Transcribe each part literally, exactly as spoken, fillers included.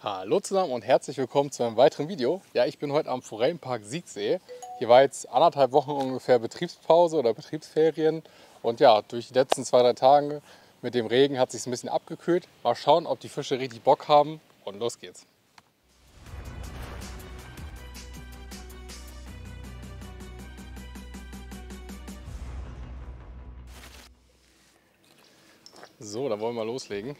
Hallo zusammen und herzlich willkommen zu einem weiteren Video. Ja, ich bin heute am Forellenpark Siegsee. Hier war jetzt anderthalb Wochen ungefähr Betriebspause oder Betriebsferien. Und ja, durch die letzten zwei, drei Tage mit dem Regen hat es sich ein bisschen abgekühlt. Mal schauen, ob die Fische richtig Bock haben. Und los geht's. So, dann wollen wir mal loslegen.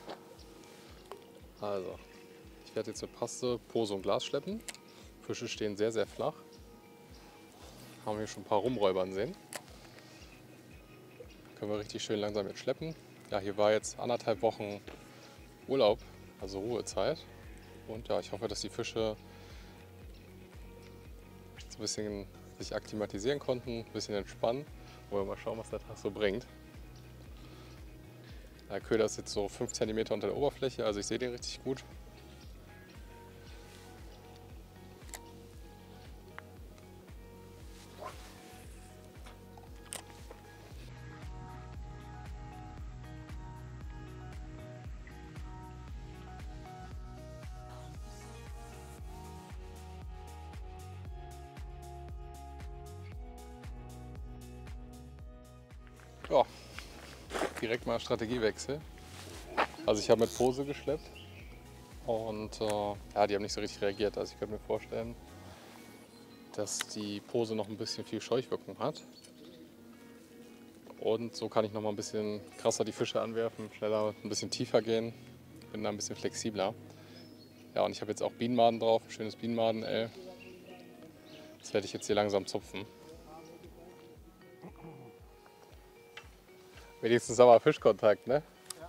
Also, ich werde jetzt mit Paste, Pose und Glas schleppen. Fische stehen sehr, sehr flach. Haben wir schon ein paar rumräubern sehen. Können wir richtig schön langsam jetzt schleppen. Ja, hier war jetzt anderthalb Wochen Urlaub, also Ruhezeit. Und ja, ich hoffe, dass die Fische so ein bisschen sich akklimatisieren konnten, ein bisschen entspannen. Wollen wir mal schauen, was der Tag so bringt. Der Köder ist jetzt so fünf Zentimeter unter der Oberfläche, also ich sehe den richtig gut. Ja, direkt mal Strategiewechsel. Also ich habe mit Pose geschleppt und äh, ja, die haben nicht so richtig reagiert. Also ich könnte mir vorstellen, dass die Pose noch ein bisschen viel Scheuchwirkung hat. Und so kann ich noch mal ein bisschen krasser die Fische anwerfen, schneller, ein bisschen tiefer gehen, bin da ein bisschen flexibler. Ja, und ich habe jetzt auch Bienenmaden drauf, ein schönes Bienenmaden-L. Das werde ich jetzt hier langsam zupfen. Wenigstens aber Fischkontakt, ne? Ja.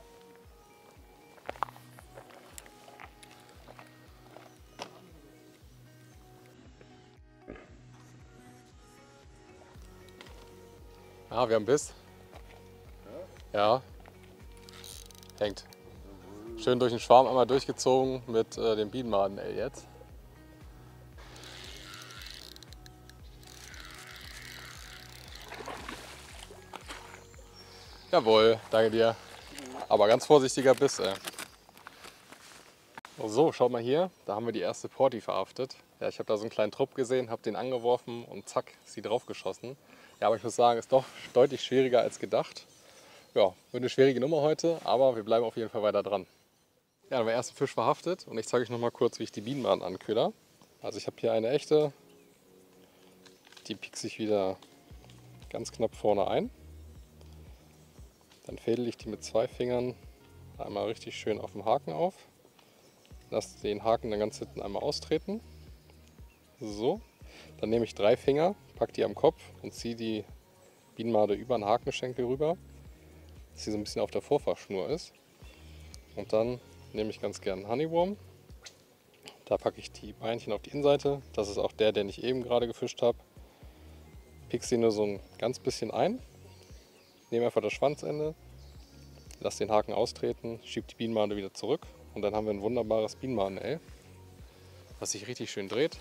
Ah, wir haben Biss. Ja. Hängt. Schön durch den Schwarm einmal durchgezogen mit äh, dem Bienenmaden, ey, jetzt. Jawohl, danke dir. Aber ganz vorsichtiger Biss, ey. So, schaut mal hier, da haben wir die erste Porti verhaftet. Ja, ich habe da so einen kleinen Trupp gesehen, habe den angeworfen und zack, ist sie drauf geschossen. Ja, aber ich muss sagen, ist doch deutlich schwieriger als gedacht. Ja, wird eine schwierige Nummer heute, aber wir bleiben auf jeden Fall weiter dran. Ja, dann haben wir den ersten Fisch verhaftet und ich zeige euch noch mal kurz, wie ich die Bienenmaden anköder. Also ich habe hier eine echte, die piekse ich wieder ganz knapp vorne ein. Dann fädel ich die mit zwei Fingern einmal richtig schön auf dem Haken auf. Lasse den Haken dann ganz hinten einmal austreten. So, dann nehme ich drei Finger, packe die am Kopf und ziehe die Bienenmade über den Hakenschenkel rüber, dass sie so ein bisschen auf der Vorfachschnur ist. Und dann nehme ich ganz gern einen Honeyworm. Da packe ich die Beinchen auf die Innenseite. Das ist auch der, den ich eben gerade gefischt habe. Pick sie nur so ein ganz bisschen ein. Nehme einfach das Schwanzende, lasse den Haken austreten, schiebe die Bienenmade wieder zurück und dann haben wir ein wunderbares Bienenmaden-L, was sich richtig schön dreht.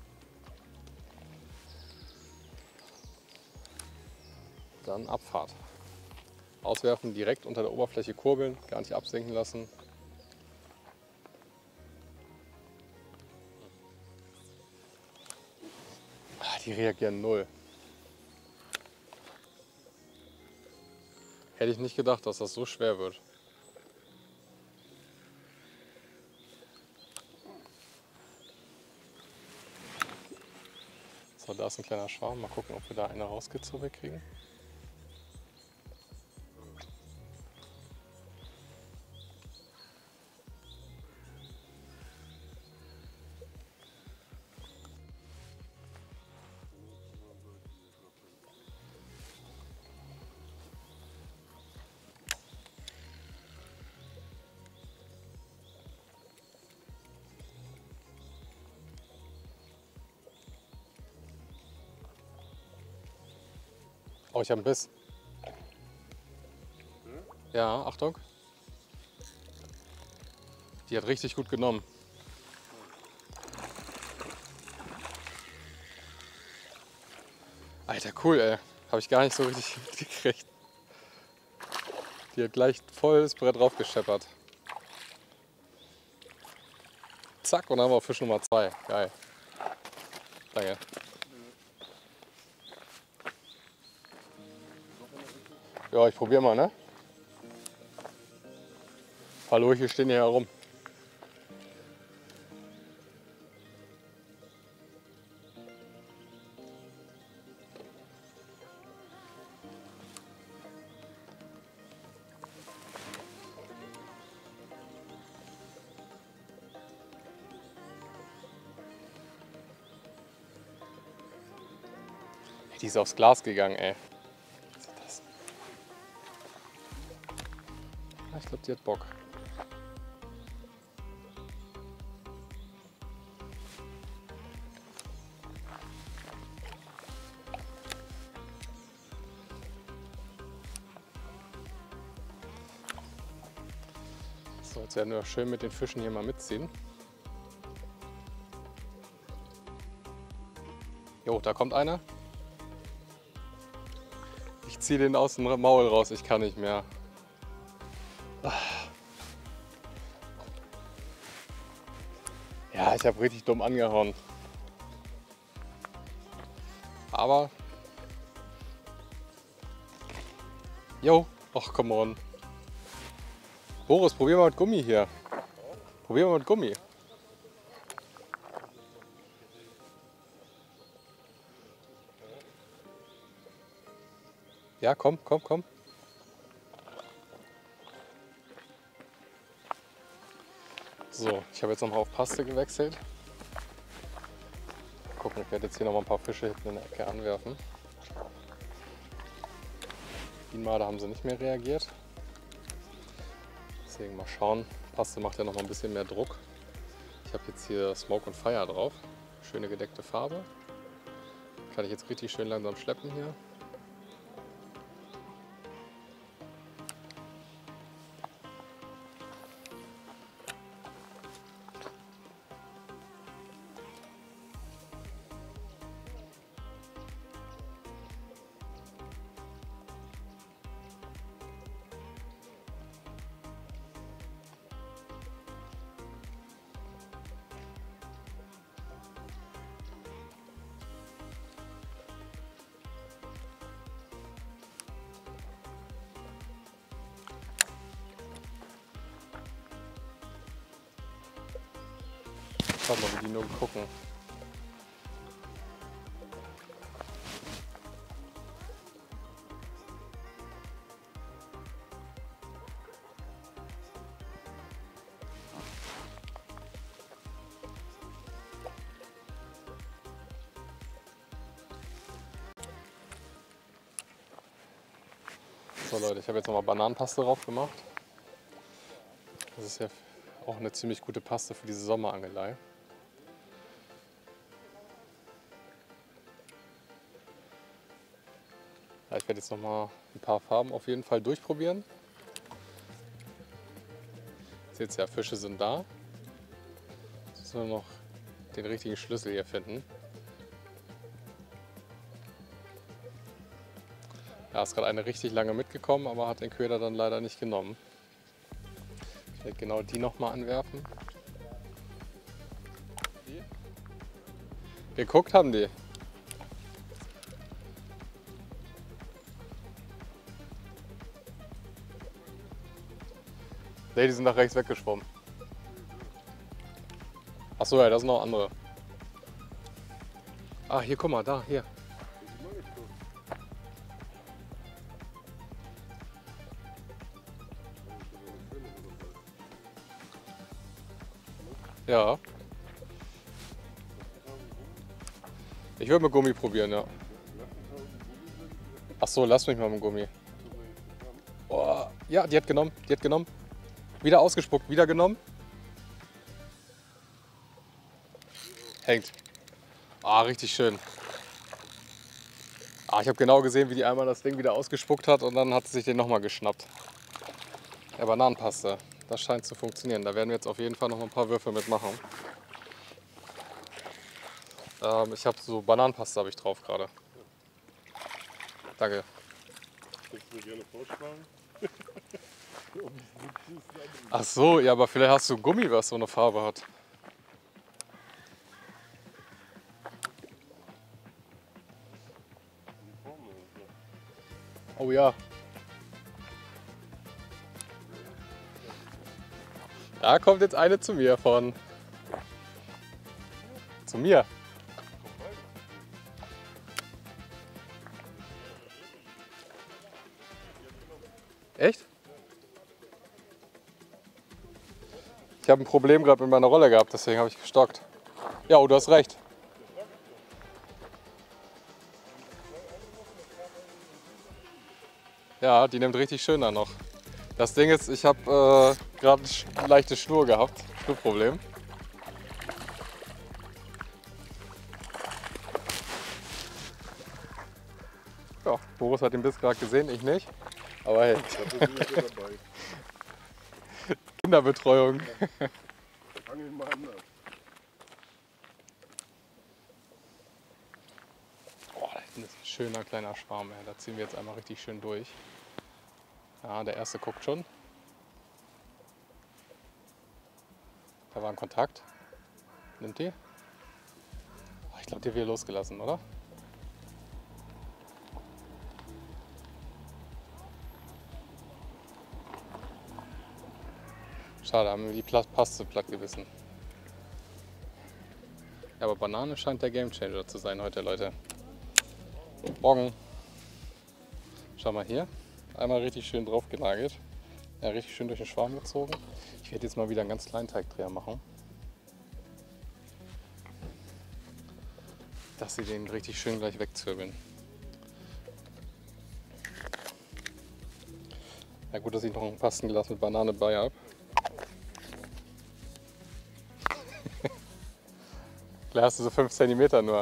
Dann Abfahrt. Auswerfen, direkt unter der Oberfläche kurbeln, gar nicht absinken lassen. Ah, die reagieren null. Hätte ich nicht gedacht, dass das so schwer wird. So, da ist ein kleiner Schwarm. Mal gucken, ob wir da eine rausgezogen kriegen. Oh, ich habe einen Biss. Ja, Achtung. Die hat richtig gut genommen. Alter, cool, ey. Habe ich gar nicht so richtig mitgekriegt. Die hat gleich voll das Brett drauf gescheppert. Zack, und dann haben wir Fisch Nummer zwei. Geil. Danke. Ja, ich probiere mal, ne? Hallo, hier stehen hier herum. Die ist aufs Glas gegangen, ey. Was ist das? Ich glaube, die hat Bock. So, jetzt werden wir schön mit den Fischen hier mal mitziehen. Jo, da kommt einer. Ich ziehe den aus dem Maul raus, ich kann nicht mehr. Ja, ich habe richtig dumm angehauen. Aber... Jo, ach come on. Boris, probier mal mit Gummi hier. Probier mal mit Gummi. Ja, komm, komm, komm. So, ich habe jetzt noch mal auf Paste gewechselt. Gucken, ich werde jetzt hier noch mal ein paar Fische hinten in der Ecke anwerfen. Diesmal, da haben sie nicht mehr reagiert. Deswegen mal schauen. Paste macht ja noch mal ein bisschen mehr Druck. Ich habe jetzt hier Smoke und Fire drauf. Schöne gedeckte Farbe. Kann ich jetzt richtig schön langsam schleppen hier. Schaut mal, wie die nur gucken. So Leute, ich habe jetzt nochmal Bananenpaste drauf gemacht. Das ist ja auch eine ziemlich gute Paste für diese Sommerangelei. Ja, ich werde jetzt noch mal ein paar Farben auf jeden Fall durchprobieren. Seht ihr ja, Fische sind da. Jetzt müssen wir noch den richtigen Schlüssel hier finden. Ja, ist gerade eine richtig lange mitgekommen, aber hat den Köder dann leider nicht genommen. Ich werde genau die noch mal anwerfen. Geguckt haben die. Ne, die sind nach rechts weggeschwommen. Achso, ja, das sind noch andere. Ah, hier, guck mal, da, hier. Ja. Ich würde mit Gummi probieren, ja. Achso, lass mich mal mit Gummi. Oh, ja, die hat genommen, die hat genommen. Wieder ausgespuckt, wieder genommen. Hängt. Ah, richtig schön. Ah, ich habe genau gesehen, wie die einmal das Ding wieder ausgespuckt hat und dann hat sie sich den nochmal geschnappt. Ja, Bananenpaste. Das scheint zu funktionieren. Da werden wir jetzt auf jeden Fall noch ein paar Würfel mitmachen. Ähm, ich habe so Bananenpaste habe ich drauf gerade. Danke. Kannst du mir gerne vorschlagen? Ach so, ja, aber vielleicht hast du ein Gummi, was so eine Farbe hat. Oh ja. Da kommt jetzt eine zu mir von. Zu mir. Echt? Ich habe ein Problem gerade mit meiner Rolle gehabt, deswegen habe ich gestockt. Ja, oh, du hast recht. Ja, die nimmt richtig schön an noch. Das Ding ist, ich habe äh, gerade ein leichtes Schnur gehabt, Schnurproblem. Ja, Boris hat den Biss gerade gesehen, ich nicht. Aber hey. Kinderbetreuung. Fang ihn mal an. Oh, da hinten ist ein schöner kleiner Schwarm, ey. Da ziehen wir jetzt einmal richtig schön durch. Ja, der erste guckt schon. Da war ein Kontakt. Nimmt die? Oh, ich glaube, die wird losgelassen, oder? Schade, haben wir die Paste platt gebissen. Ja, aber Banane scheint der Gamechanger zu sein heute, Leute. Morgen. Schau mal hier. Einmal richtig schön drauf genagelt. Ja, richtig schön durch den Schwarm gezogen. Ich werde jetzt mal wieder einen ganz kleinen Teigdreher machen. Dass sie den richtig schön gleich wegzwirbeln. Ja, gut, dass ich noch ein Pastenglas mit Banane bei habe. Klar hast du so fünf Zentimeter nur.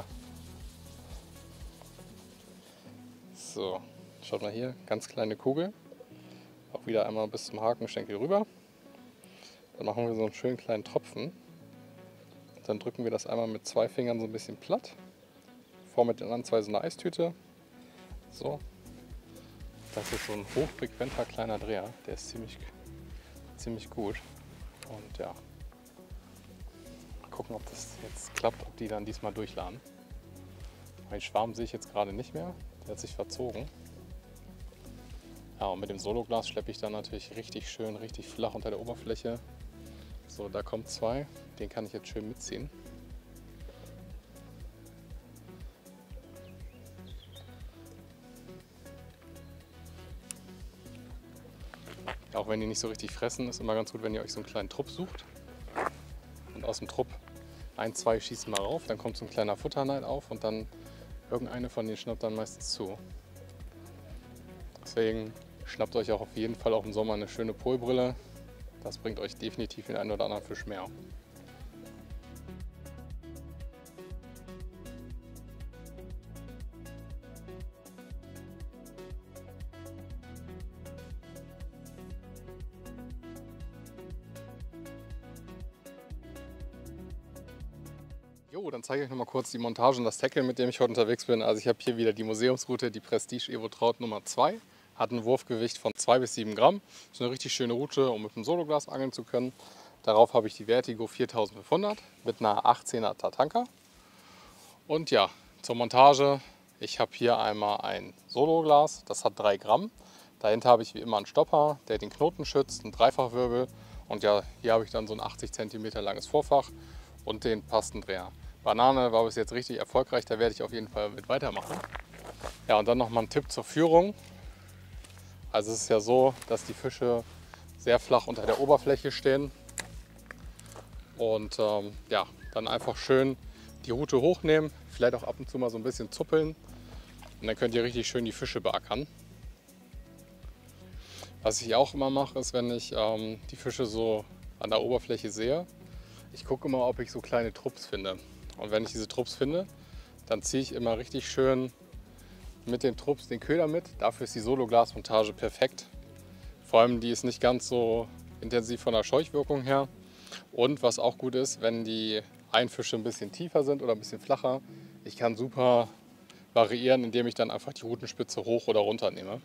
So, schaut mal hier, ganz kleine Kugel. Auch wieder einmal bis zum Hakenschenkel rüber. Dann machen wir so einen schönen kleinen Tropfen. Dann drücken wir das einmal mit zwei Fingern so ein bisschen platt. Vor mit den anderen zwei so eine Eistüte. So. Das ist so ein hochfrequenter kleiner Dreher. Der ist ziemlich, ziemlich gut. Und ja. Mal gucken, ob das jetzt klappt, ob die dann diesmal durchladen. Den Schwarm sehe ich jetzt gerade nicht mehr. Der hat sich verzogen. Ja, und mit dem Sologlas schleppe ich dann natürlich richtig schön, richtig flach unter der Oberfläche. So, da kommt zwei. Den kann ich jetzt schön mitziehen. Auch wenn die nicht so richtig fressen, ist immer ganz gut, wenn ihr euch so einen kleinen Trupp sucht. Und aus dem Trupp ein, zwei schießen mal rauf, dann kommt so ein kleiner Futterneid auf und dann irgendeine von denen schnappt dann meistens zu. Deswegen schnappt euch auch auf jeden Fall auch im Sommer eine schöne Polbrille. Das bringt euch definitiv den einen oder anderen Fisch mehr. Jo, dann zeige ich euch noch mal kurz die Montage und das Tackle, mit dem ich heute unterwegs bin. Also ich habe hier wieder die Museumsroute, die Prestige Evo Trout Nummer zwei. Hat ein Wurfgewicht von zwei bis sieben Gramm. Das ist eine richtig schöne Route, um mit dem Sologlas angeln zu können. Darauf habe ich die Vertigo viertausendfünfhundert mit einer achtzehner Tatanka. Und ja, zur Montage. Ich habe hier einmal ein Sologlas, das hat drei Gramm. Dahinter habe ich wie immer einen Stopper, der den Knoten schützt, einen Dreifachwirbel. Und ja, hier habe ich dann so ein achtzig Zentimeter langes Vorfach und den Pastendreher. Banane war bis jetzt richtig erfolgreich, da werde ich auf jeden Fall mit weitermachen. Ja, und dann nochmal ein Tipp zur Führung. Also es ist ja so, dass die Fische sehr flach unter der Oberfläche stehen. Und ähm, ja, dann einfach schön die Rute hochnehmen, vielleicht auch ab und zu mal so ein bisschen zuppeln. Und dann könnt ihr richtig schön die Fische beackern. Was ich auch immer mache, ist, wenn ich ähm, die Fische so an der Oberfläche sehe, ich gucke immer, ob ich so kleine Trupps finde. Und wenn ich diese Trupps finde, dann ziehe ich immer richtig schön mit den Trupps den Köder mit. Dafür ist die Sologlasmontage perfekt. Vor allem, die ist nicht ganz so intensiv von der Scheuchwirkung her. Und was auch gut ist, wenn die Einfische ein bisschen tiefer sind oder ein bisschen flacher, ich kann super variieren, indem ich dann einfach die Rutenspitze hoch oder runter nehme.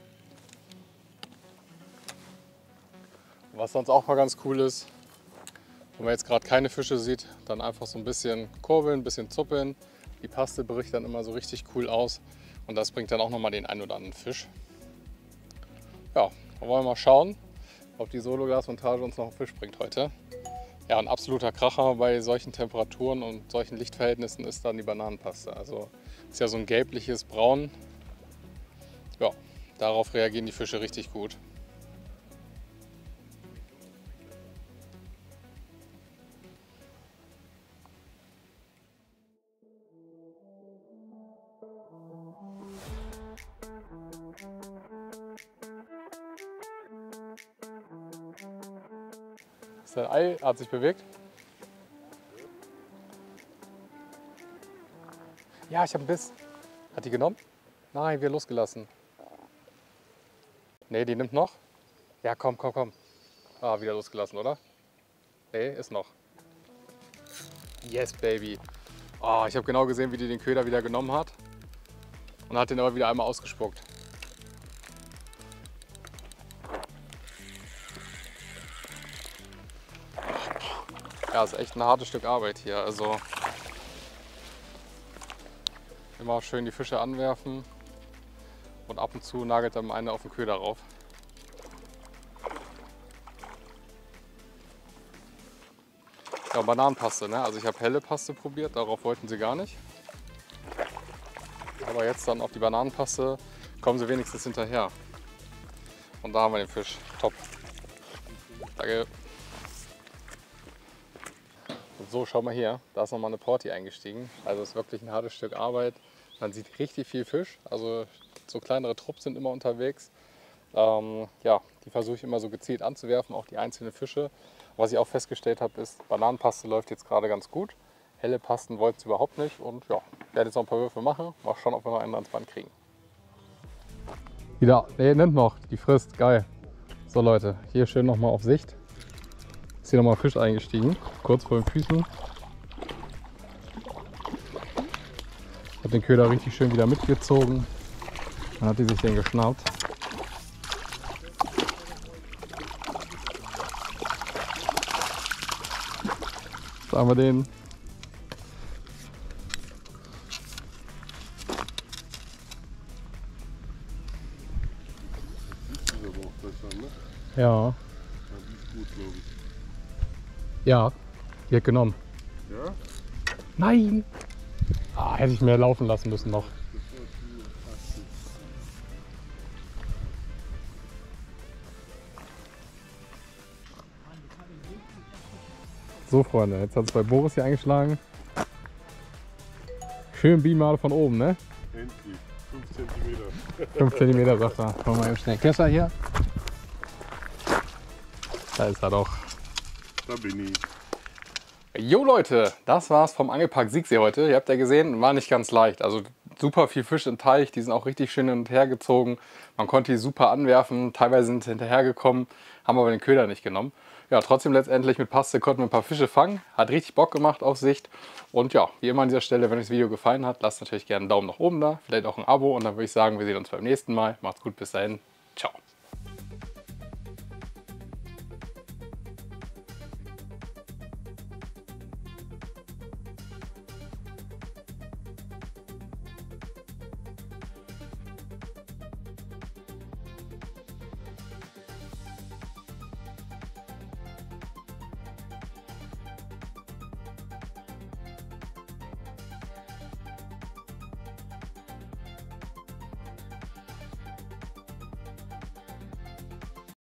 Was sonst auch mal ganz cool ist, wenn man jetzt gerade keine Fische sieht, dann einfach so ein bisschen kurbeln, ein bisschen zuppeln. Die Paste bricht dann immer so richtig cool aus und das bringt dann auch nochmal den einen oder anderen Fisch. ja, dann wollen wir mal schauen, ob die Solo-Glas-Montage uns noch einen Fisch bringt heute. Ja, ein absoluter Kracher bei solchen Temperaturen und solchen Lichtverhältnissen ist dann die Bananenpaste. Also ist ja so ein gelbliches Braun. Ja, darauf reagieren die Fische richtig gut. Ist dein Ei, hat sich bewegt? Ja, ich habe einen Biss. Hat die genommen? Nein, wir losgelassen. Nee, die nimmt noch. Ja, komm, komm, komm. Ah, wieder losgelassen, oder? Nee, ist noch. Yes, baby. Oh, ich habe genau gesehen, wie die den Köder wieder genommen hat. Und hat den aber wieder einmal ausgespuckt. Ja, ist echt ein hartes Stück Arbeit hier. Also immer schön die Fische anwerfen und ab und zu nagelt dann eine auf den Köder rauf. Ja, Bananenpaste, ne? Also ich habe helle Paste probiert, darauf wollten sie gar nicht. Aber jetzt dann auf die Bananenpaste kommen sie wenigstens hinterher. Und da haben wir den Fisch. Top. Danke. Und so, schau mal hier, da ist nochmal eine Porti eingestiegen. Also ist wirklich ein hartes Stück Arbeit. Man sieht richtig viel Fisch, also so kleinere Trupps sind immer unterwegs. Ähm, ja, die versuche ich immer so gezielt anzuwerfen, auch die einzelnen Fische. Was ich auch festgestellt habe, ist, Bananenpaste läuft jetzt gerade ganz gut. Helle Pasten wollten sie überhaupt nicht und ja, ich werde jetzt noch ein paar Würfe machen. Mal schauen, ob wir noch einen ans Band kriegen. Wieder, nee, nimmt noch, die frisst, geil. So Leute, hier schön nochmal auf Sicht. Ist hier nochmal Fisch eingestiegen, kurz vor den Füßen. Hat den Köder richtig schön wieder mitgezogen. Dann hat die sich den geschnappt. Jetzt haben wir den. Ja. Ja, die hat genommen. Ja? Nein! Ah, hätte ich mehr laufen lassen müssen noch. So Freunde, jetzt hat es bei Boris hier eingeschlagen. Schön Beamer von oben, ne? Endlich. fünf Zentimeter. fünf Zentimeter sagt er. Komm mal eben schnell. Kesser hier. Da ist er doch. Da bin ich. Jo Leute, das war's vom Angelpark Siegsee heute. Ihr habt ja gesehen, war nicht ganz leicht. Also super viel Fisch im Teich, die sind auch richtig schön hin und her gezogen. Man konnte die super anwerfen, teilweise sind sie hinterhergekommen, haben aber den Köder nicht genommen. Ja, trotzdem letztendlich mit Paste konnten wir ein paar Fische fangen. Hat richtig Bock gemacht auf Sicht. Und ja, wie immer an dieser Stelle, wenn euch das Video gefallen hat, lasst natürlich gerne einen Daumen nach oben da, vielleicht auch ein Abo und dann würde ich sagen, wir sehen uns beim nächsten Mal. Macht's gut, bis dahin. Ciao.